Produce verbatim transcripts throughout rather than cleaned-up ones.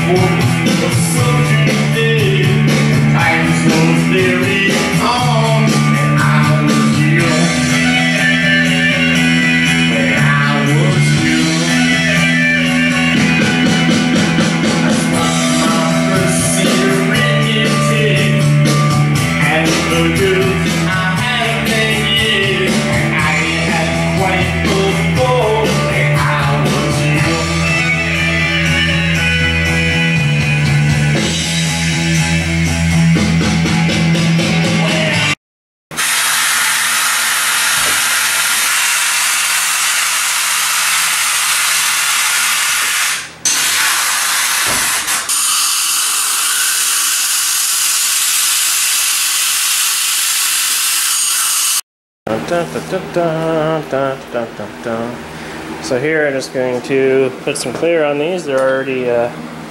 Dun, dun, dun, dun, dun, dun, dun, dun. So here I'm just going to put some clear on these. They're already uh,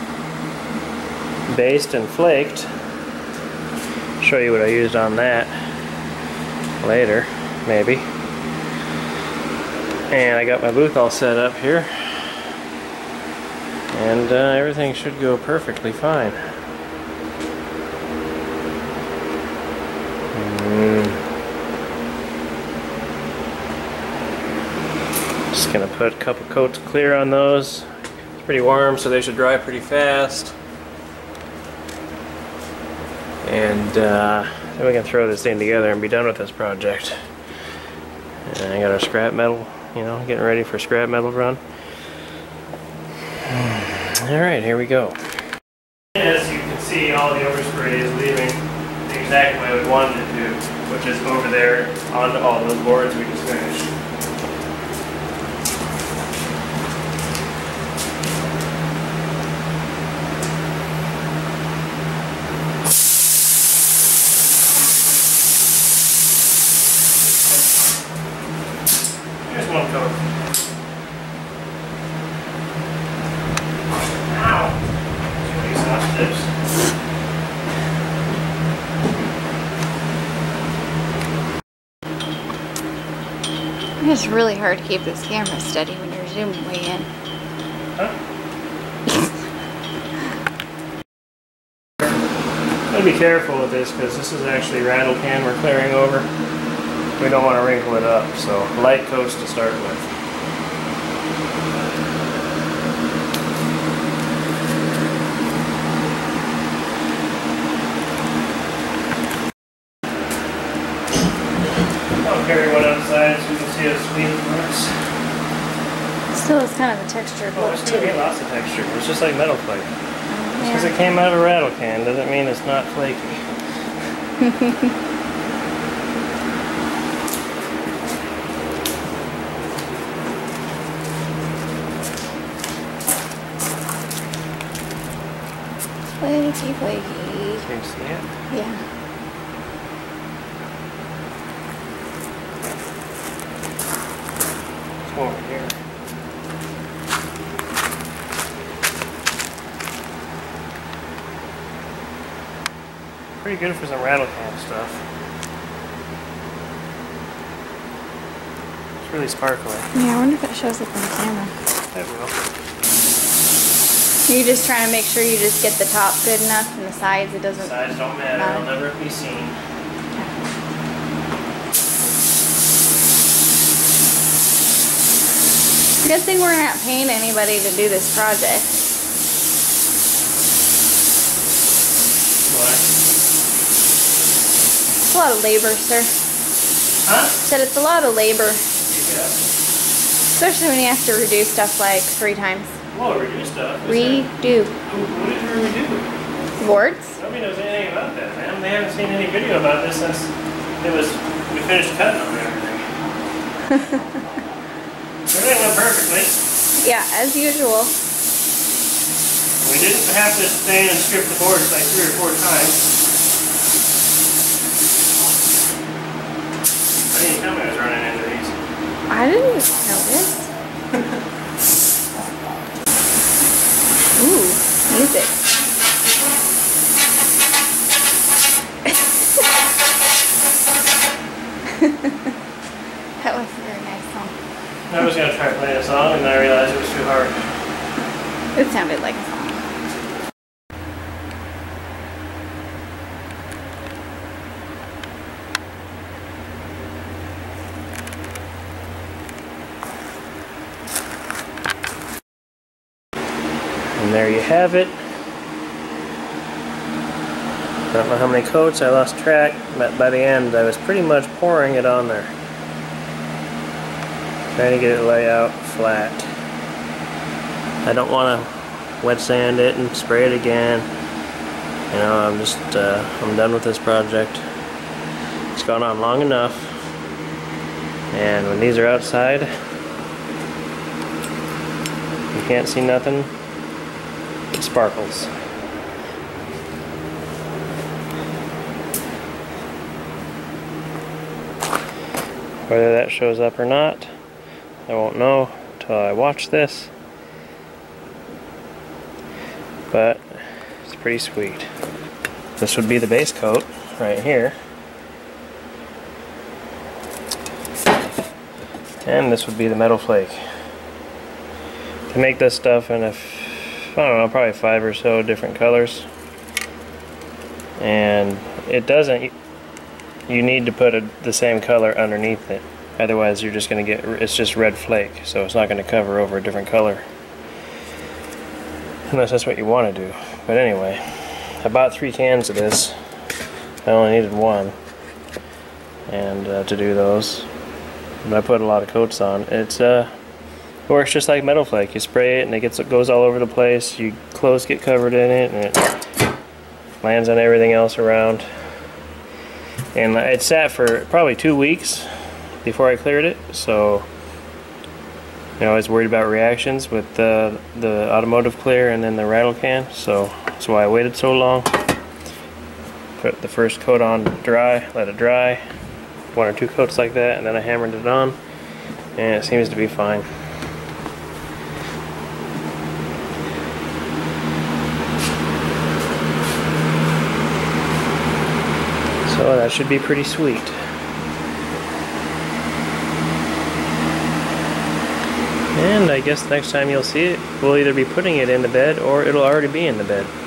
based and flaked. Show you what I used on that later, maybe. And I got my booth all set up here. And uh, everything should go perfectly fine. Mm. Just gonna put a couple coats of clear on those. It's pretty warm, so they should dry pretty fast. And uh, then we can throw this thing together and be done with this project. And I got our scrap metal, you know, getting ready for scrap metal run. Alright, here we go. As you can see, all the overspray is leaving the exact way we wanted it to, which is over there onto all those boards we just finished. Here's one coat. Ow! These soft tips. It's really hard to keep this camera steady when you're zooming way in. Huh? Gotta be careful with this because this is actually rattle can we're clearing over. We don't want to wrinkle it up, so light coats to start with. I'll carry one outside so you can see how sweet it looks. Still has kind of a textured Oh, look there's to going to be it. lots of texture. It's just like metal flake. Just because Yeah. it came out of a rattle can doesn't mean it's not flaky. Flaky, flaky. Can you see it? Yeah. It's over here. Pretty good for some rattle can stuff. It's really sparkly. Yeah, I wonder if it shows up on the camera. It will. You're just trying to make sure you just get the top good enough and the sides it doesn't Size don't matter, matter. they'll never be seen. Good thing we're not paying anybody to do this project. What? It's a lot of labor, sir. Huh? Said it's a lot of labor, Yeah. especially when you have to redo stuff like three times. Well, redo stuff. Is Redo. that- What did we redo? Boards? Nobody knows anything about that, man. They haven't seen any video about this since it was, we finished cutting on everything. Everything went perfectly. Yeah, as usual. We didn't have to stain and strip the boards like three or four times. Why didn't you tell me I was running into these? I didn't notice. Ooh, music. That was a very nice song. I was going to try playing a song and then I realized it was too hard. It sounded like a song. have it. I don't know how many coats, I lost track, but by the end I was pretty much pouring it on there. Trying to get it lay out flat. I don't want to wet sand it and spray it again. You know, I'm just, uh, I'm done with this project. It's gone on long enough. And when these are outside, you can't see nothing. It sparkles. Whether that shows up or not, I won't know until I watch this. But it's pretty sweet. This would be the base coat right here. And this would be the metal flake. To make this stuff in a, I don't know, probably five or so different colors. And it doesn't, you need to put a, the same color underneath it. Otherwise you're just going to get, it's just red flake. So it's not going to cover over a different color. Unless that's what you want to do. But anyway, I bought three cans of this. I only needed one. And uh, to do those. But I put a lot of coats on. It's uh, it works just like metal flake. You spray it and it gets it goes all over the place. Your clothes get covered in it and it lands on everything else around. And it sat for probably two weeks before I cleared it. So you know, I was worried about reactions with uh, the automotive clear and then the rattle can. So that's why I waited so long. Put the first coat on dry, let it dry. One or two coats like that, and then I hammered it on, and it seems to be fine. So that should be pretty sweet. And I guess next time you'll see it, we'll either be putting it in the bed or it'll already be in the bed.